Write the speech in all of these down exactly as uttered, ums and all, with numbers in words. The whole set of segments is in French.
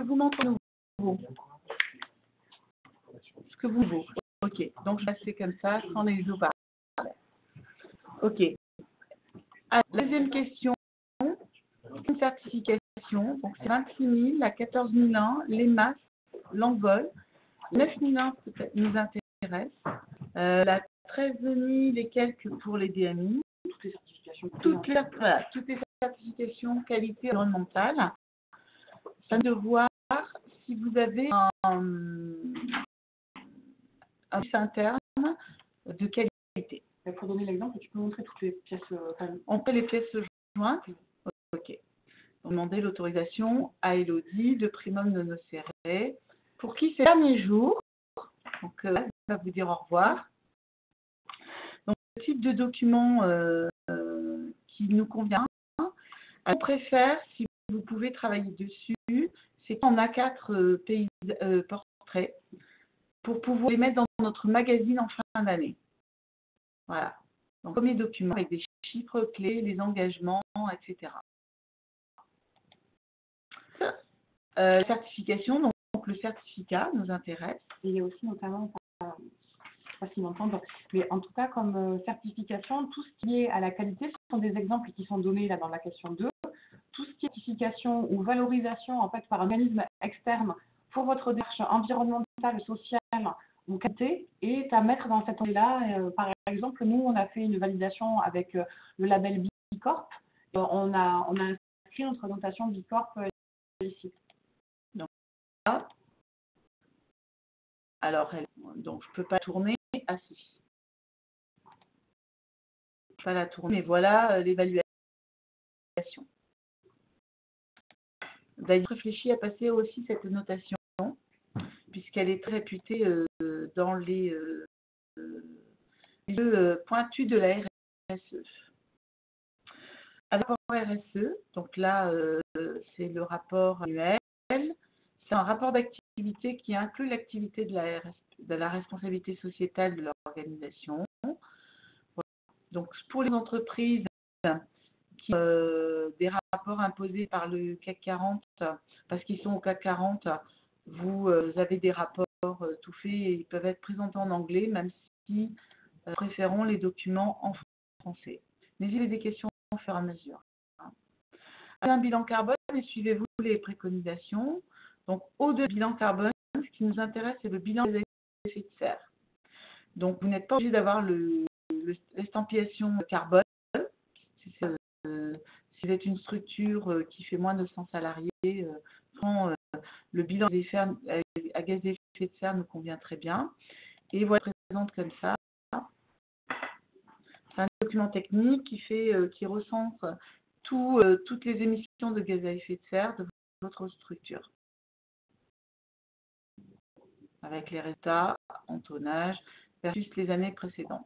que vous montrez nouveau. Ce que vous voulez. Ok, donc je vais passer comme ça, sans les haut-parleurs. Ok. Alors, la deuxième question, une certification. Donc, c'est vingt-six mille, la quatorze mille un, les masses, l'envol. neuf mille un peut-être nous intéresse. Euh, la treize mille et quelques pour les D M I. Toutes les certifications. Toutes les, voilà, toutes les certifications qualité environnementale. Ça de voir si vous avez un, un site interne de qualité. Pour donner l'exemple, tu peux montrer toutes les pièces. Euh, On fait les pièces jointes. Ok. Demander l'autorisation à Elodie de Primum de Nocere. Pour qui c'est le dernier jour. Donc, euh, on va vous dire au revoir. Donc, le type de document euh, euh, qui nous convient. On préfère, si vous pouvez travailler dessus, c'est qu'on a quatre euh, pays, euh, portraits pour pouvoir les mettre dans notre magazine en fin d'année. Voilà. Donc, premier document avec des chiffres clés, les engagements, et cetera. Euh, certification, donc, donc le certificat nous intéresse. Et il y a aussi notamment, euh, je ne sais pas s'ils m'entendent, mais en tout cas comme euh, certification, tout ce qui est à la qualité, ce sont des exemples qui sont donnés là dans la question deux. Tout ce qui est certification ou valorisation en fait par un organisme externe pour votre démarche environnementale, sociale ou qualité est à mettre dans cette année-là. Euh, par exemple, nous on a fait une validation avec euh, le label Bicorp. Euh, on a on a inscrit notre notation Bicorp euh, ici. Donc là, alors elle, donc je peux pas tourner à ceci. Je peux pas la tourner, mais voilà euh, l'évaluation. D'ailleurs, réfléchi à passer aussi cette notation, puisqu'elle est très réputée euh, dans les euh, lieux euh, pointus de la R S E. Alors, R S E, donc là, euh, c'est le rapport annuel. C'est un rapport d'activité qui inclut l'activité de, de la responsabilité sociétale de l'organisation. Voilà. Donc, pour les entreprises qui ont euh, des rapports imposés par le C A C quarante, parce qu'ils sont au C A C quarante, vous euh, avez des rapports euh, tout faits et ils peuvent être présentés en anglais, même si euh, préférons les documents en français. N'hésitez des questions au fur et à mesure. Un bilan carbone et suivez-vous les préconisations. Donc, au-delà du bilan carbone, ce qui nous intéresse, c'est le bilan des effets de serre. Donc, vous n'êtes pas obligé d'avoir l'estampillation le, carbone. Si, euh, si vous êtes une structure euh, qui fait moins de cent salariés, euh, quand, euh, le bilan des effets à, à gaz à effet de serre nous convient très bien. Et voilà, je présente comme ça. C'est un document technique qui, fait, euh, qui recentre tout, euh, toutes les émissions de gaz à effet de serre de votre structure. Avec les résultats en tonnage versus les années précédentes.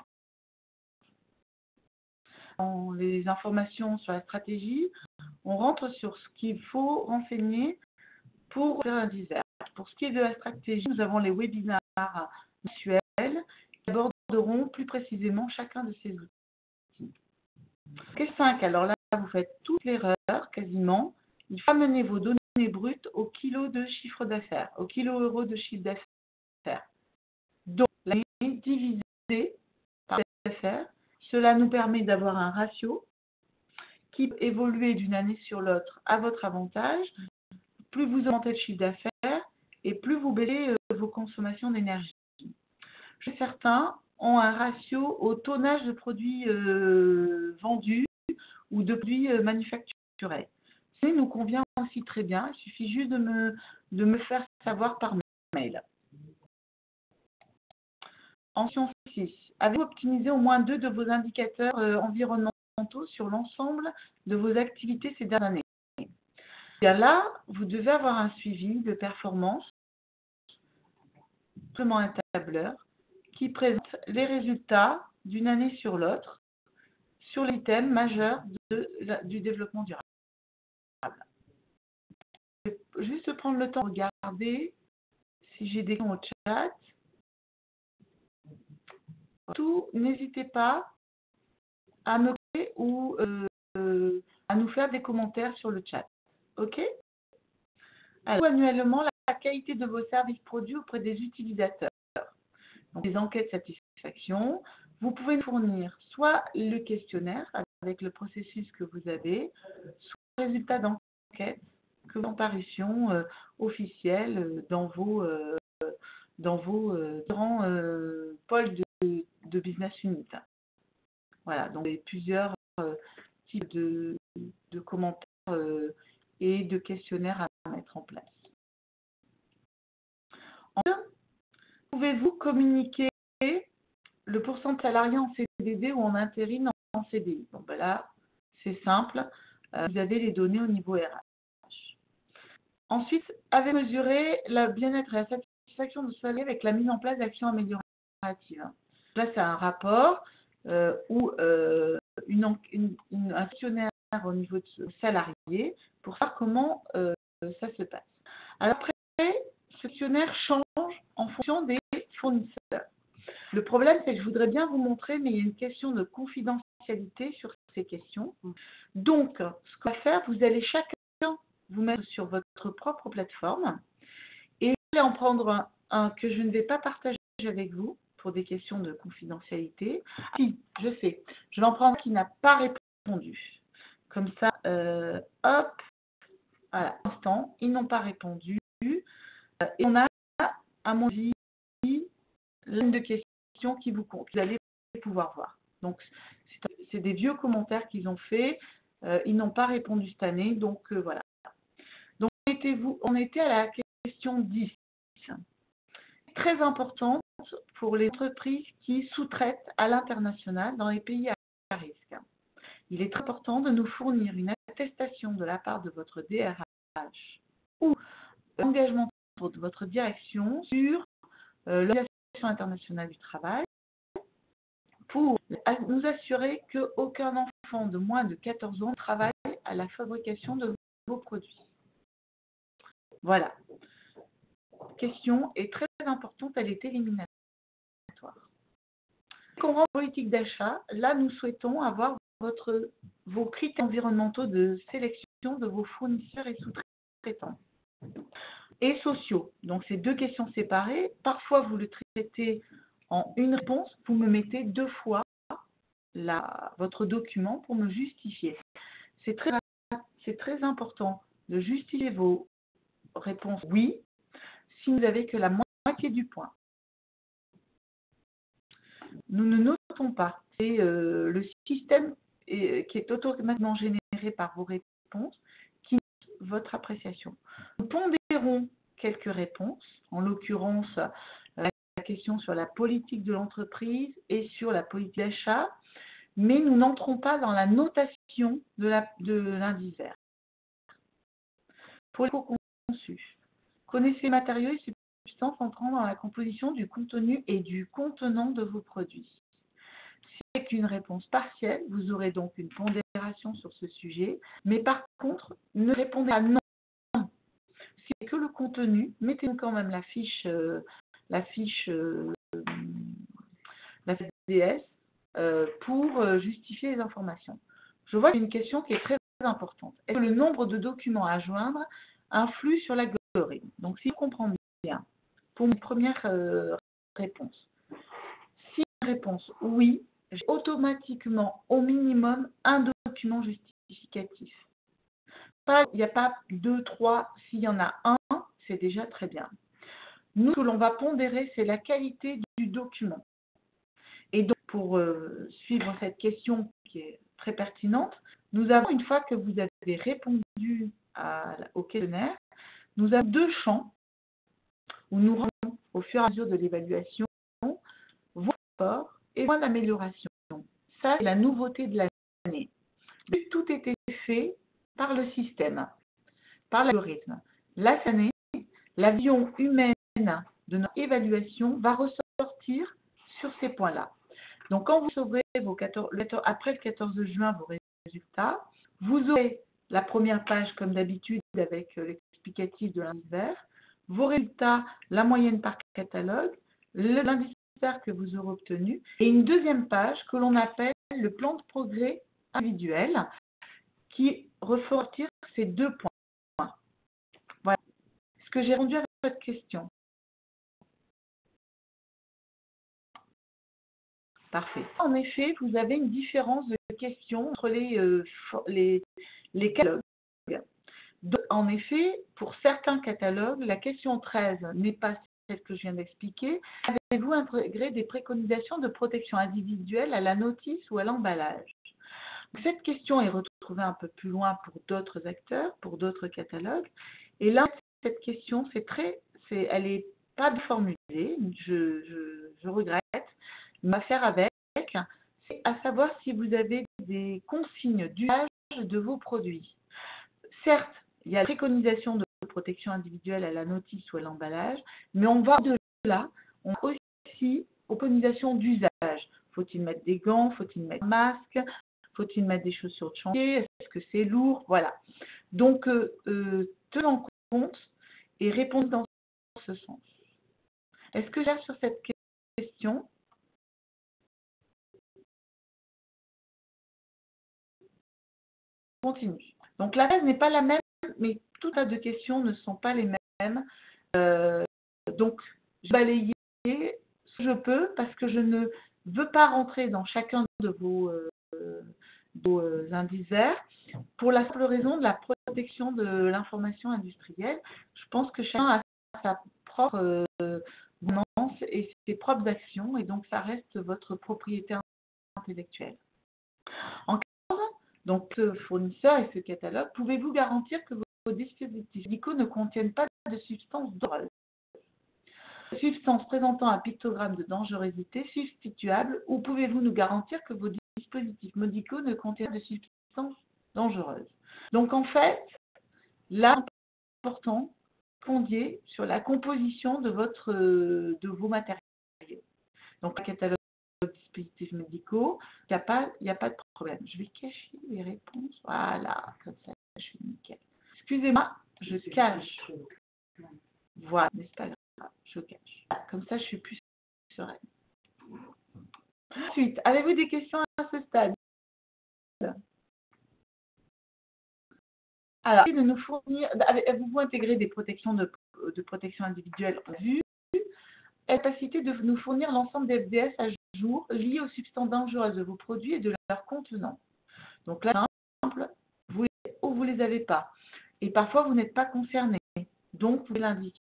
Dans les informations sur la stratégie, on rentre sur ce qu'il faut renseigner pour faire un divers. Pour ce qui est de la stratégie, nous avons les webinaires mensuels qui aborderont plus précisément chacun de ces outils. Q cinq, alors là, vous faites toute l'erreur quasiment. Il faut amener vos données brutes au kilo de chiffre d'affaires, au kilo euro de chiffre d'affaires. Donc, l'année divisée par l'affaires, cela nous permet d'avoir un ratio qui peut évoluer d'une année sur l'autre à votre avantage. Plus vous augmentez le chiffre d'affaires et plus vous baissez euh, vos consommations d'énergie. Certains ont un ratio au tonnage de produits euh, vendus ou de produits euh, manufacturés. Ça nous convient aussi très bien. Il suffit juste de me, de me faire savoir par mail. En six, avez-vous optimisé au moins deux de vos indicateurs euh, environnementaux sur l'ensemble de vos activités ces dernières années? Et là, vous devez avoir un suivi de performance, simplement un tableur, qui présente les résultats d'une année sur l'autre sur les thèmes majeurs de, la, du développement durable. Je vais juste prendre le temps de regarder si j'ai des questions au chat. Tout, n'hésitez pas à me créer ou euh, euh, à nous faire des commentaires sur le chat. OK? Alors, annuellement, la, la qualité de vos services produits auprès des utilisateurs. Donc, des enquêtes de satisfaction. Vous pouvez fournir soit le questionnaire avec le processus que vous avez, soit le résultat d'enquête que vous en parution euh, officielle euh, dans vos, euh, dans vos euh, différents euh, pôles de, de business unit. Voilà, donc il y a plusieurs euh, types de, de commentaires euh, et de questionnaires à mettre en place. Ensuite, pouvez-vous communiquer le pourcentage de salariés en C D D ou en intérim en C D I? Bon, ben là, c'est simple. Euh, vous avez les données au niveau R H. Ensuite, avez-vous mesuré le bien-être et la satisfaction de salariés avec la mise en place d'actions amélioratives? Là, c'est un rapport euh, où euh, une, une, une, un questionnaire au niveau de salariés pour savoir comment euh, ça se passe. Alors après, ce questionnaire change en fonction des fournisseurs. Le problème, c'est que je voudrais bien vous montrer, mais il y a une question de confidentialité sur ces questions. Donc, ce qu'on va faire, vous allez chacun vous mettre sur votre propre plateforme et vous allez en prendre un, un que je ne vais pas partager avec vous pour des questions de confidentialité. Ah, si, je sais, je vais en prendre un qui n'a pas répondu. Comme ça, euh, hop, voilà, instant, ils n'ont pas répondu. Et on a, à mon avis, l'une de questions qui vous compte. Vous allez pouvoir voir. Donc, c'est des vieux commentaires qu'ils ont fait. Euh, ils n'ont pas répondu cette année. Donc, euh, voilà. Donc, vous, on était à la question dix. Très importante pour les entreprises qui sous-traitent à l'international dans les pays à risque. Il est très important de nous fournir une attestation de la part de votre D R H ou l'engagement de votre direction sur euh, l'Organisation internationale du travail pour nous assurer qu'aucun enfant de moins de quatorze ans travaille à la fabrication de vos produits. Voilà. La question est très importante, elle est éliminatoire. Quand on rentre en politique d'achat, là nous souhaitons avoir votre, vos critères environnementaux de sélection de vos fournisseurs et sous-traitants. Et sociaux. Donc, c'est deux questions séparées. Parfois, vous le traitez en une réponse. Vous me mettez deux fois la, votre document pour me justifier. C'est très, c'est très important de justifier vos réponses oui si vous n'avez que la moitié du point. Nous ne notons pas. C'est euh, le système est, qui est automatiquement généré par vos réponses qui note votre appréciation. Nous pondérons quelques réponses, en l'occurrence la question sur la politique de l'entreprise et sur la politique d'achat, mais nous n'entrons pas dans la notation de l'indice vert. Pour les co-conçus, connaissez les matériaux et substances entrant dans la composition du contenu et du contenant de vos produits. Si avec une réponse partielle, vous aurez donc une pondération sur ce sujet, mais par contre, ne répondez pas non. Si c'est que le contenu, mettez quand même la fiche, euh, la fiche, euh, la fiche D S euh, pour euh, justifier les informations. Je vois qu'il y a une question qui est très importante. Est-ce que le nombre de documents à joindre influe sur l'algorithme? Donc, si je comprends bien, pour une première euh, réponse, si une réponse oui, j'ai automatiquement au minimum un document justificatif. Pas, il n'y a pas deux, trois, s'il y en a un, c'est déjà très bien. Nous, ce que l'on va pondérer, c'est la qualité du document. Et donc, pour euh, suivre cette question qui est très pertinente, nous avons, une fois que vous avez répondu à, au questionnaire, nous avons deux champs où nous rendons au fur et à mesure de l'évaluation vos rapports et points d'amélioration. Ça, c'est la nouveauté de l'année. Tout était fait par le système, par l'algorithme. Là, cette année, la vision humaine de notre évaluation va ressortir sur ces points-là. Donc, quand vous recevrez vos quatorze, après le quatorze juin vos résultats, vous aurez la première page, comme d'habitude, avec l'explicatif de l'indice vert, vos résultats, la moyenne par catalogue, l'indice vert que vous aurez obtenu, et une deuxième page que l'on appelle le plan de progrès individuel, qui ressortir ces deux points. Voilà. que j'ai répondu à votre question? Parfait. En effet, vous avez une différence de questions entre les, euh, les, les catalogues. De, en effet, pour certains catalogues, la question treize n'est pas celle que je viens d'expliquer. Avez-vous intégré des préconisations de protection individuelle à la notice ou à l'emballage? Cette question est retrouvée un peu plus loin pour d'autres acteurs, pour d'autres catalogues. Et là, cette question, c'est très, c'est, elle n'est pas bien formulée, je, je, je regrette, mais à faire avec, c'est à savoir si vous avez des consignes d'usage de vos produits. Certes, il y a la préconisation de protection individuelle à la notice ou à l'emballage, mais on va au-delà, on a aussi aux préconisations d'usage. Faut-il mettre des gants? Faut-il mettre un masque? Faut-il mettre des chaussures de chantier? Est-ce que c'est lourd? Voilà. Donc, euh, euh, tenons en compte et répondre dans ce sens. Est-ce que j'ai sur cette question? Continue. Donc, la base n'est pas la même, mais tout tas de questions ne sont pas les mêmes. Euh, donc, je vais balayer ce que je peux parce que je ne veux pas rentrer dans chacun de vos, euh, de vos euh, indices verts pour la simple raison de la protection de l'information industrielle. Je pense que chacun a sa propre euh, gouvernance et ses propres actions et donc ça reste votre propriété intellectuelle. En cas de donc ce fournisseur et ce catalogue, pouvez-vous garantir que vos dispositifs médicaux ne contiennent pas de substances dangereuses? Substances présentant un pictogramme de dangerosité substituable, ou pouvez-vous nous garantir que vos dispositifs médicaux ne contiennent pas de substances dangereuses? Donc en fait, là, important, fondier sur la composition de, votre, de vos matériaux. Donc, le catalogue de dispositifs médicaux, il n'y a, pas, il n'y a pas de problème. Je vais cacher les réponses. Voilà, comme ça, je suis nickel. Excusez-moi, je cache. Voilà, mais c'est pas grave, je cache. Comme ça, je suis plus sereine. Ensuite, avez-vous des questions à ce stade? Alors, de nous fournir, avez-vous intégré des protections de, de protection individuelle en vue? Capacité de nous fournir l'ensemble des F D S à jour liés aux substances dangereuses de vos produits et de leur contenant. Donc là, simple, vous, ou vous ne les avez pas. Et parfois, vous n'êtes pas concerné. Donc, vous pouvez l'indiquer.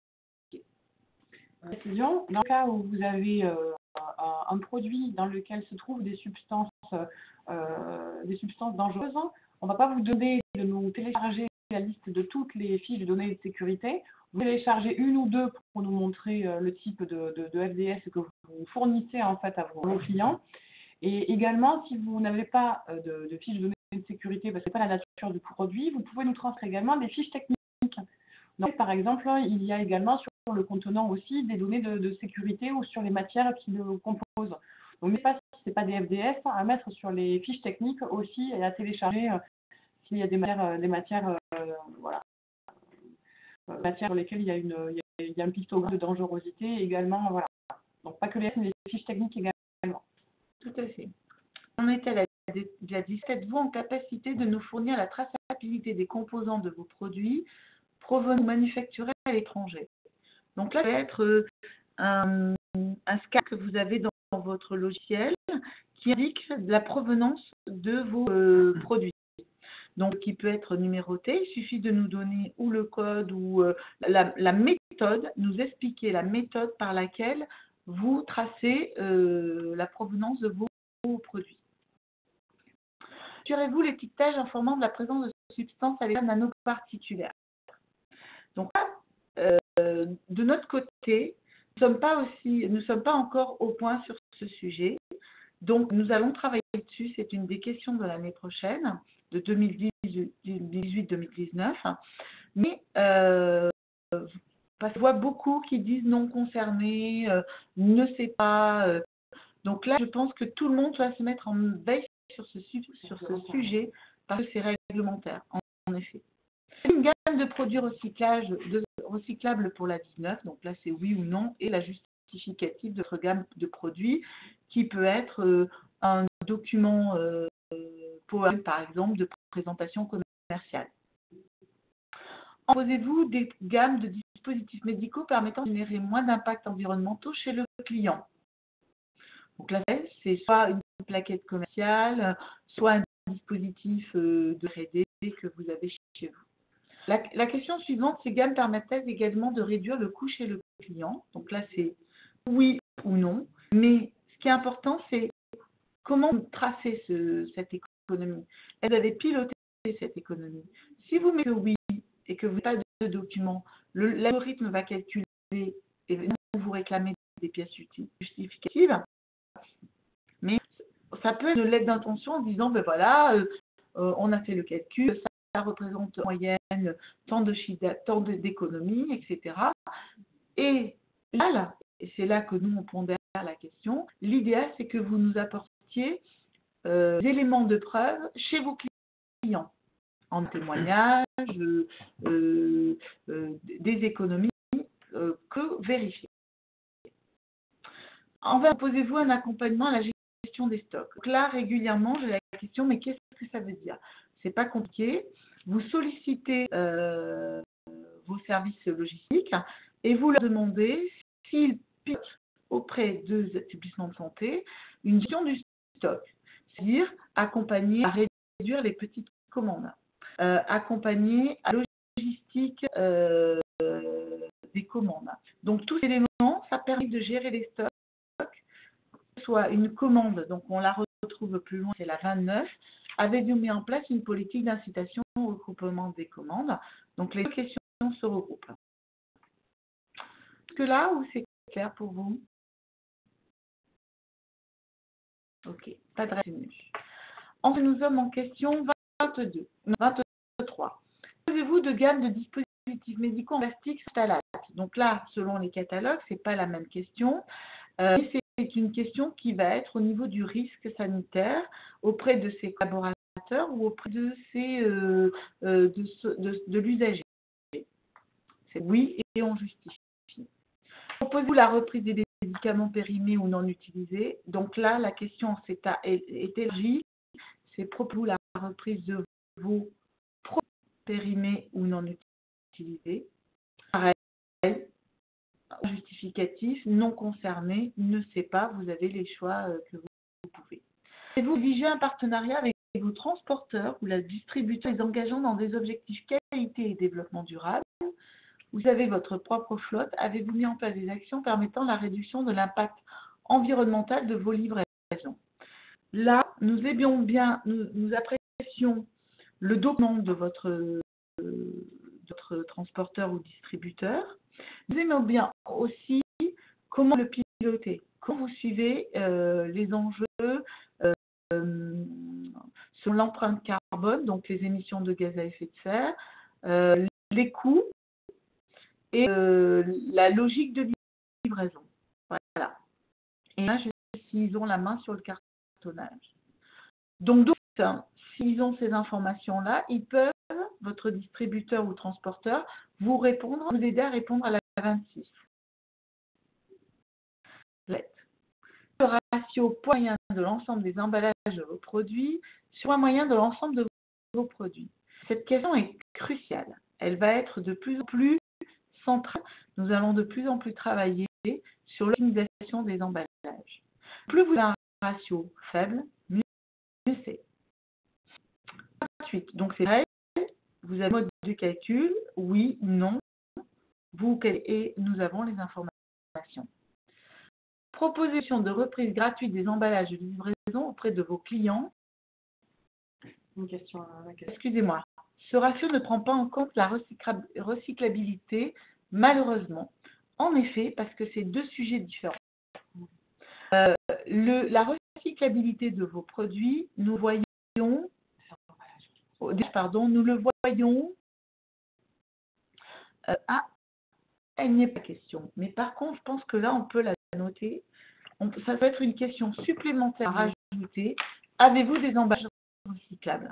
Précision, dans le cas où vous avez euh, un, un produit dans lequel se trouvent des substances, euh, des substances dangereuses, on ne va pas vous donner de nous télécharger la liste de toutes les fiches de données de sécurité. Vous téléchargez une ou deux pour nous montrer euh, le type de, de, de F D S que vous fournissez en fait à vos, vos clients. Et également, si vous n'avez pas euh, de, de fiches de données de sécurité, parce que ce n'est pas la nature du produit, vous pouvez nous transmettre également des fiches techniques. Donc, par exemple, il y a également sur le contenant aussi des données de, de sécurité ou sur les matières qui le composent. Donc, ce n'est pas des F D S à mettre sur les fiches techniques aussi et à télécharger euh, s'il y a des matières, euh, des matières, euh, voilà, euh, matières sur lesquelles il y a, une, il y a, il y a un pictogramme de dangerosité également. Voilà. Donc, pas que les, mais les fiches techniques également. Tout à fait. On était à la dix-sept, vous en capacité de nous fournir la traçabilité des composants de vos produits provenant manufacturés à l'étranger. Donc là, ça va être euh, un, un scan que vous avez dans, dans votre logiciel qui indique la provenance de vos euh, produits. Donc, qui peut être numéroté. Il suffit de nous donner ou le code ou euh, la, la méthode, nous expliquer la méthode par laquelle vous tracez euh, la provenance de vos, vos produits. Assurez-vous l'étiquetage informant de la présence de substances à l'état nanoparticulaire. Donc là, euh, de notre côté, nous ne sommes pas aussi, nous sommes pas encore au point sur ce sujet. Donc, nous allons travailler dessus. C'est une des questions de l'année prochaine, de deux mille dix-huit deux mille dix-neuf. Mais euh, parce qu'on voit beaucoup qui disent non concernés, euh, ne sait pas. Euh. Donc là, je pense que tout le monde doit se mettre en veille sur ce, sur ce sujet parce que c'est réglementaire, en, en effet. Une gamme de produits recyclage, de, recyclables pour la dix-neuf, donc là c'est oui ou non, et la justificative de votre gamme de produits qui peut être euh, un document euh, PowerPoint par exemple de présentation commerciale. Proposez-vous des gammes de dispositifs médicaux permettant de générer moins d'impacts environnementaux chez le client. Donc là, c'est soit une plaquette commerciale, soit un dispositif de R et D que vous avez chez vous. La, la question suivante, ces gammes permettent-elles également de réduire le coût chez le client? Donc là, c'est oui ou non. Mais ce qui est important, c'est comment tracer ce, cette économie. Vous avez piloté cette économie. Si vous mettez oui et que vous n'avez pas de document, l'algorithme va calculer et vous réclamer des pièces justificatives. Mais ça peut être une lettre d'intention en disant, ben voilà, euh, euh, on a fait le calcul, ça, ça représente en moyenne tant de chiffre, tant d'économies, et cetera. Et là, là et c'est là que nous on pondère la question, l'idéal c'est que vous nous apportiez euh, des éléments de preuve chez vos clients, en témoignage, euh, euh, euh, des économies euh, que vérifier. Enfin, posez-vous un accompagnement à la gestion des stocks. Donc là, régulièrement, j'ai la question, mais qu'est-ce que ça veut dire? C'est pas compliqué. Vous sollicitez euh, vos services logistiques et vous leur demandez s'ils pilotent auprès de établissements de santé une gestion du stock, c'est-à-dire accompagner à réduire les petites commandes, euh, accompagner à la logistique euh, des commandes. Donc tous ces éléments, ça permet de gérer les stocks, soit une commande, donc on la retrouve plus loin, c'est la vingt-neuf, avait mis en place une politique d'incitation au regroupement des commandes. Donc les deux questions se regroupent. Est-ce que là, où c'est clair pour vous? Ok, pas de retenue. Ensuite, nous sommes en question vingt-deux, vingt-trois. Posez-vous de gamme de dispositifs médicaux en plastique phthalate. Donc là, selon les catalogues, ce n'est pas la même question. Euh, c'est une question qui va être au niveau du risque sanitaire auprès de ses collaborateurs ou auprès de, ses, euh, euh, de, de, de l'usager. C'est oui et on justifie. Proposez-vous la reprise des médicaments périmés ou non utilisés. Donc là, la question est, est élargie. C'est proposez-vous la reprise de vos produits périmés ou non utilisés. Pareil, justificatif, non concerné, ne sait pas, vous avez les choix que vous pouvez. Et vous exigez un partenariat avec vos transporteurs ou la distributeur les engageant dans des objectifs qualité et développement durable. Vous avez votre propre flotte. Avez-vous mis en place des actions permettant la réduction de l'impact environnemental de vos livraisons? Là, nous aimions bien, nous, nous apprécions le document de votre, euh, de votre transporteur ou distributeur. Nous aimons bien aussi comment le piloter, comment vous suivez euh, les enjeux euh, euh, sur l'empreinte carbone, donc les émissions de gaz à effet de serre, euh, les coûts et euh, la logique de livraison. Voilà. Et là, s'ils ont la main sur le cartonnage. Donc, donc s'ils ont ces informations-là, ils peuvent, votre distributeur ou transporteur, vous répondre, vous aider à répondre à la vingt-six. Le ratio poids moyen de l'ensemble des emballages de vos produits sur un moyen de l'ensemble de vos produits. Cette question est cruciale. Elle va être de plus en plus centrale. Nous allons de plus en plus travailler sur l'optimisation des emballages. Plus vous avez un ratio faible, mieux c'est. Ensuite, donc c'est vrai, vous avez le mode de calcul, oui, non, vous et nous avons les informations. Proposition de reprise gratuite des emballages de livraison auprès de vos clients. Une question. Excusez-moi. Ce ratio ne prend pas en compte la recyclabilité, malheureusement. En effet, parce que c'est deux sujets différents. Euh, le, la recyclabilité de vos produits, nous voyons, pardon, nous le voyons. Euh, ah, elle n'y est pas question. Mais par contre, je pense que là, on peut la noter. On, ça peut être une question supplémentaire à rajouter. Avez-vous des emballages recyclables?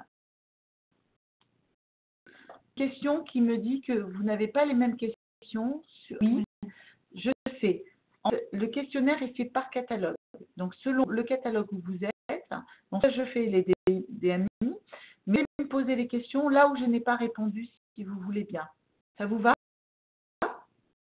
Question qui me dit que vous n'avez pas les mêmes questions. Sur... Oui, je sais. Le questionnaire est fait par catalogue. Donc, selon le catalogue où vous êtes, donc là, je fais les D M I, mais vous me posez les questions là où je n'ai pas répondu, si vous voulez bien. Ça vous va?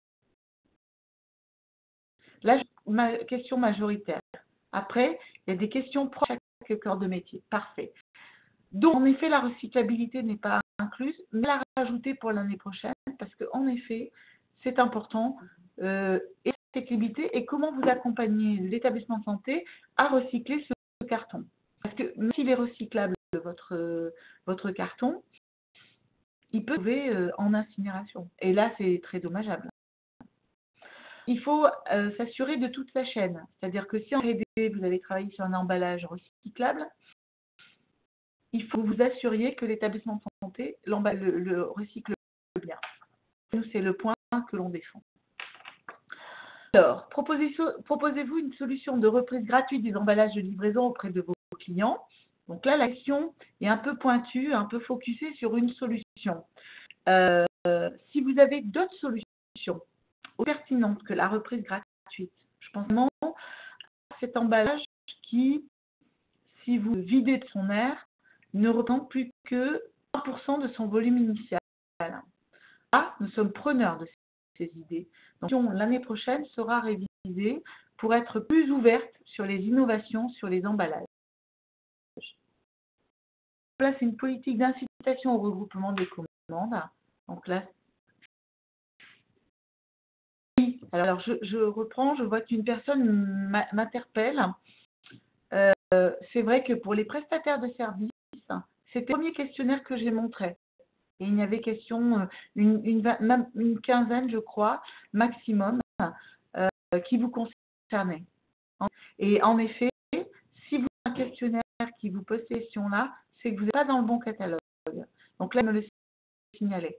Là, ma question majoritaire. Après, il y a des questions propres à chaque corps de métier. Parfait. Donc, en effet, la recyclabilité n'est pas incluse, mais la rajouter pour l'année prochaine, parce qu'en effet, c'est important. Euh, et la recyclabilité et comment vous accompagnez l'établissement de santé à recycler ce, ce carton. Parce que même s'il est recyclable, votre, euh, votre carton, il peut trouver euh, en incinération. Et là, c'est très dommageable. Il faut euh, s'assurer de toute sa chaîne. C'est-à-dire que si en R et D, vous avez travaillé sur un emballage recyclable, il faut que vous assuriez que l'établissement de santé le, le recycle bien. Nous, c'est le point que l'on défend. Alors, proposez-vous proposez une solution de reprise gratuite des emballages de livraison auprès de vos clients. Donc là, la question est un peu pointue, un peu focusée sur une solution. Euh, si vous avez d'autres solutions pertinentes que la reprise gratuite, je pense vraiment à cet emballage qui, si vous le videz de son air, ne représente plus que un pour cent de son volume initial. Là, nous sommes preneurs de ces idées. Donc, l'année prochaine sera révisée pour être plus ouverte sur les innovations sur les emballages. Là, c'est une politique d'incitation au regroupement des commandes. Donc là, oui. Alors, je, je reprends, je vois qu'une personne m'interpelle. Euh, c'est vrai que pour les prestataires de services, c'était le premier questionnaire que j'ai montré. Et il y avait question, une, une, même une quinzaine, je crois, maximum, euh, qui vous concernait. Et en effet, si vous avez un questionnaire qui vous pose ces questions-là, c'est que vous n'êtes pas dans le bon catalogue. Donc là, il me le signalait.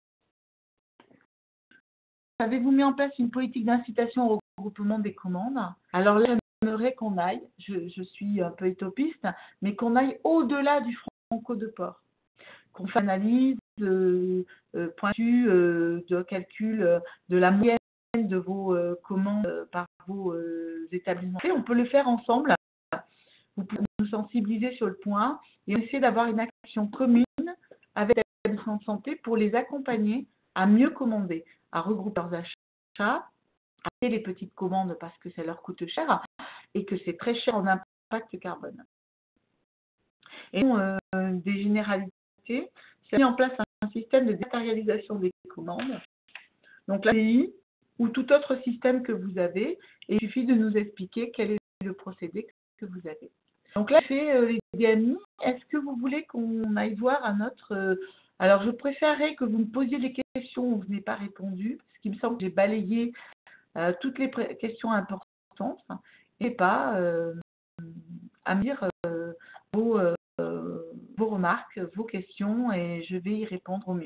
Avez-vous mis en place une politique d'incitation au regroupement des commandes? Alors là, j'aimerais qu'on aille, je, je suis un peu utopiste, mais qu'on aille au-delà du franco de port. Qu'on fasse une analyse euh, euh, pointue euh, de calcul euh, de la moyenne de vos euh, commandes euh, par vos euh, établissements. Et on peut le faire ensemble. Vous pouvez nous sensibiliser sur le point et essayer d'avoir une action commune avec l'établissement de santé pour les accompagner à mieux commander, à regrouper leurs achats, à payer les petites commandes parce que ça leur coûte cher et que c'est très cher en impact carbone. Et euh, des généralités, c'est mis en place un système de dématérialisation des commandes. Donc là, ou tout autre système que vous avez, et il suffit de nous expliquer quel est le procédé que vous avez. Donc là, fait euh, les D M I, est-ce que vous voulez qu'on aille voir un autre euh, alors, je préférerais que vous me posiez des questions où vous n'avez pas répondu, parce qu'il me semble que j'ai balayé euh, toutes les questions importantes, et pas euh, à me dire euh, vos, euh, vos remarques, vos questions, et je vais y répondre au mieux.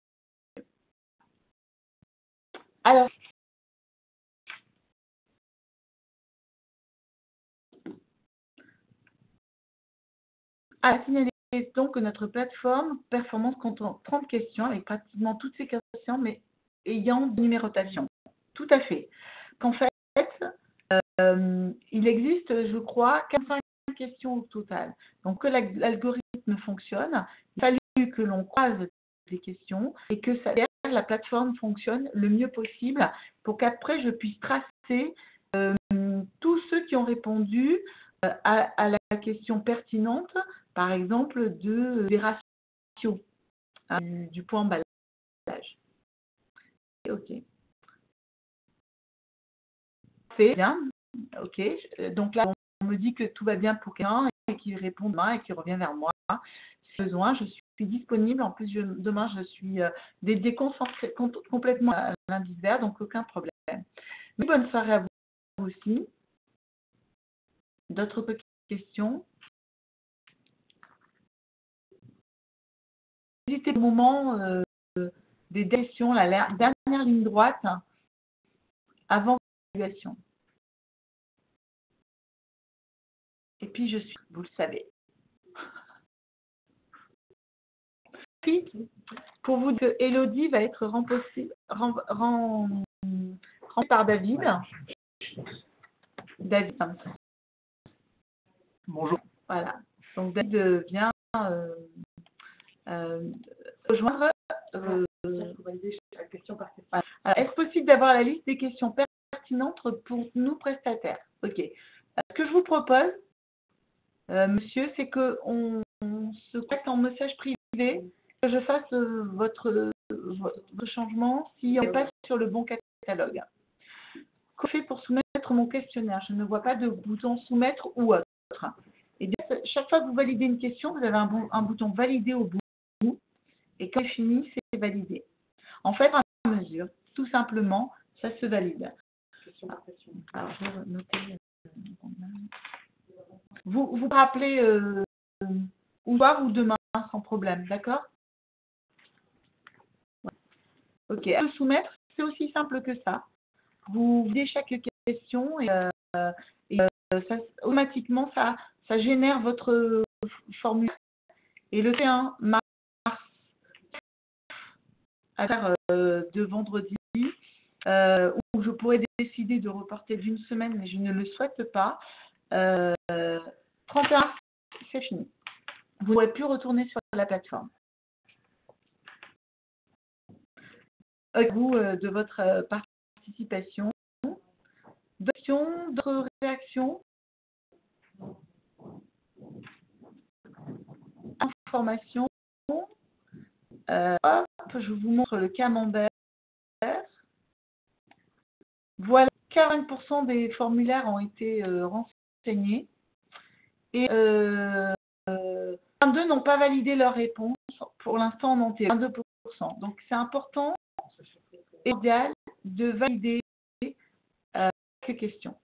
Alors, à signaler donc que notre plateforme performance compte trente questions avec pratiquement toutes ces questions, mais ayant de numérotation. Tout à fait. En fait, euh, il existe, je crois, quarante-cinq questions au total. Donc, que l'algorithme fonctionne, il a fallu que l'on croise des questions et que ça, la plateforme fonctionne le mieux possible pour qu'après, je puisse tracer euh, tous ceux qui ont répondu euh, à, à la question pertinente, par exemple, de, des ratios hein, du, du point emballage. Ok. C'est bien. Ok. Donc là, on me dit que tout va bien pour quelqu'un et qu'il répond demain et qu'il revient vers moi. Si besoin, je suis disponible. En plus, je, demain, je suis euh, dédiée complètement à l'indice vert, donc aucun problème. Mais bonne soirée à vous aussi. D'autres petites questions? N'hésitez pas au moment euh, des questions, la dernière ligne droite, hein, avant l'évaluation. Et puis, je suis, vous le savez. Pour vous, que Elodie va être remplacée rem, rem, rem, par David. David. Bonjour. Voilà. Donc, David vient euh, euh, rejoindre. Euh, voilà. Est-ce possible d'avoir la liste des questions pertinentes pertinente pour nous prestataires. Ok. Euh, ce que je vous propose, euh, monsieur, c'est qu'on on se contacte en message privé, que je fasse euh, votre, euh, votre changement si on n'est pas sur le bon catalogue. Qu'est-ce que je fais pour soumettre mon questionnaire? Je ne vois pas de bouton soumettre ou autre. Et bien, chaque fois que vous validez une question, vous avez un, bon, un bouton valider au bout. Et quand c'est fini, c'est validé. En fait, à mesure, tout simplement, ça se valide. Alors, je vais noter. Vous vous, vous rappelez euh, ou soir ou demain, sans problème, d'accord? Ok. À le soumettre, c'est aussi simple que ça. Vous videz chaque question et, euh, et euh, ça, automatiquement, ça, ça génère votre formulaire. Et le vingt et un mars, à faire euh, de vendredi, euh, où je pourrais décider de reporter d'une semaine, mais je ne le souhaite pas. Euh, trente et un mars, c'est fini. Vous n'aurez plus retourner sur la plateforme. Avec vous euh, de votre euh, participation. D'autres questions, d'autres réactions? Information. Euh, hop, je vous montre le camembert. Voilà, quarante pour cent des formulaires ont été euh, renseignés et euh, euh, vingt-deux n'ont pas validé leur réponse. Pour l'instant, on en est vingt-deux pour cent. Donc, c'est important et idéal de valider euh, quelques questions.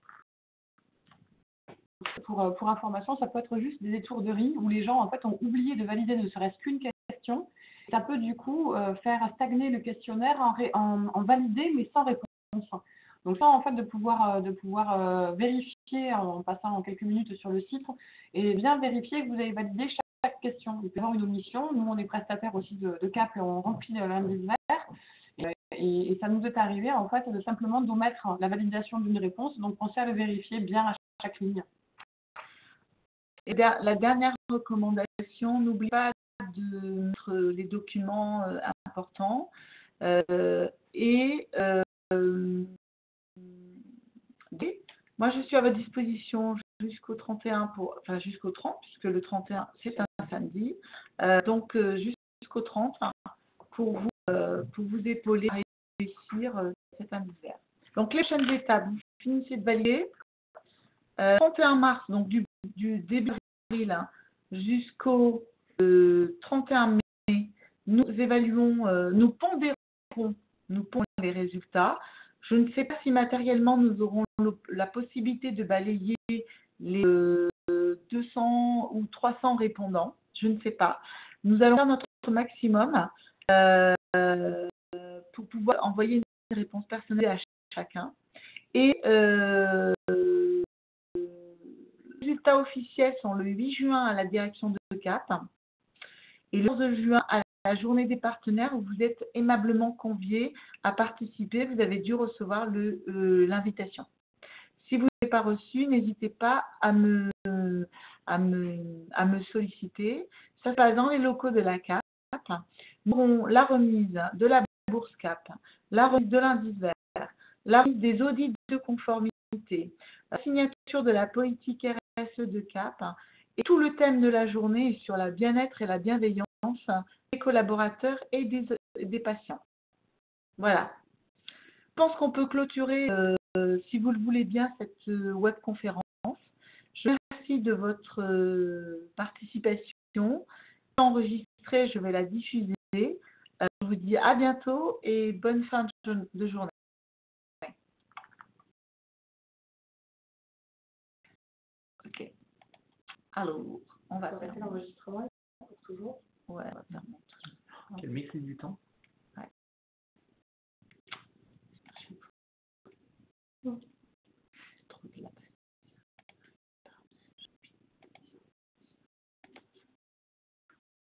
Pour, pour information, ça peut être juste des étourderies où les gens en fait ont oublié de valider ne serait-ce qu'une question. Ça peut du coup euh, faire stagner le questionnaire en, ré, en, en valider mais sans réponse. Donc ça en fait de pouvoir, de pouvoir euh, vérifier en passant en quelques minutes sur le site et bien vérifier que vous avez validé chaque, chaque question. Il peut y avoir une omission. Nous on est prestataire aussi de, de C A P et on remplit l'indice vert. Et, et, et ça nous est arrivé en fait de simplement d'omettre la validation d'une réponse. Donc pensez à le vérifier bien à chaque ligne. Et la dernière recommandation, n'oubliez pas de mettre les documents euh, importants euh, et euh, moi je suis à votre disposition jusqu'au trente et un pour, enfin jusqu'au trente puisque le trente et un c'est un samedi, euh, donc euh, jusqu'au trente pour vous euh, pour vous épauler à réussir euh, cet indice vert. Donc les prochaines étapes, vous finissez de valider. Euh, trente et un mars, donc du, du début avril hein, jusqu'au euh, trente et un mai, nous évaluons, euh, nous pondérons, nous pondérons les résultats. Je ne sais pas si matériellement nous aurons la possibilité de balayer les euh, deux cents ou trois cents répondants. Je ne sais pas. Nous allons faire notre maximum euh, pour pouvoir envoyer une réponse personnelle à chacun. Et euh, les résultats officiels sont le huit juin à la direction de C A P et le onze juin à la journée des partenaires où vous êtes aimablement conviés à participer. Vous avez dû recevoir l'invitation. Euh, si vous n'avez pas reçu, n'hésitez pas à me, à, me, à me solliciter. Ça se passe dans les locaux de la C A P. Nous aurons la remise de la bourse C A P, la remise de l'indice vert, la remise des audits de conformité, la signature de la politique R S E de C A P et tout le thème de la journée est sur la bien-être et la bienveillance des collaborateurs et des, des patients. Voilà. Je pense qu'on peut clôturer, euh, si vous le voulez bien, cette euh, webconférence. Je vous remercie de votre euh, participation. Enregistrée, je vais la diffuser. Euh, je vous dis à bientôt et bonne fin de, de journée. Ok. Alors, on va faire l'enregistrement pour toujours. Ouais, on va faire mon Quelle maîtrise du temps. Ouais.